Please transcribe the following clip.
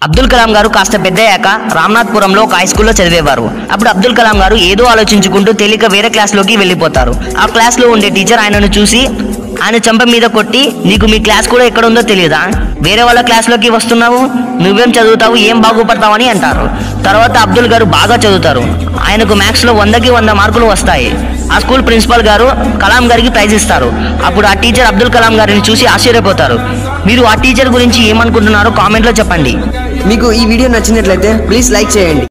అబ్దుల్ కలాం గారు కాస్త పెద్దయ్యాక రామ్నాథ్పురంలో ఒక హై స్కూల్లో చదివేవారు. అప్పుడు అబ్దుల్ కలాం గారు ఏదో ఆలోచించుకుంటూ తేలిక వేరే క్లాస్లోకి వెళ్ళిపోతారు. ఆ క్లాస్లో ఉండే టీచర్ ఆయనను చూసి ఆయన చెంప మీద కొట్టి, నీకు మీ క్లాస్ కూడా ఎక్కడ ఉందో తెలియదా, వేరే వాళ్ళ క్లాస్లోకి వస్తున్నావు, నువ్వేం చదువుతావు, ఏం బాగుపడతావు అని అంటారు. తర్వాత అబ్దుల్ గారు బాగా చదువుతారు. ఆయనకు మ్యాథ్స్లో 100కి 100 మార్కులు వస్తాయి. ఆ స్కూల్ ప్రిన్సిపల్ గారు కలాం గారికి ప్రైజ్ ఇస్తారు. అప్పుడు ఆ టీచర్ అబ్దుల్ కలాం గారిని చూసి ఆశ్చర్యపోతారు. మీరు ఆ టీచర్ గురించి ఏమనుకుంటున్నారో కామెంట్లో చెప్పండి. మీకు ఈ వీడియో నచ్చినట్లయితే ప్లీజ్ లైక్ చేయండి.